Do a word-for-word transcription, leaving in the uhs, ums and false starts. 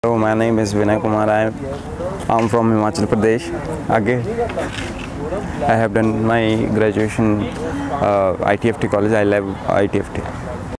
So my name is Vinay Kumar. I am I'm from Himachal Pradesh. Again, I have done my graduation uh, I T F T college. I love I T F T.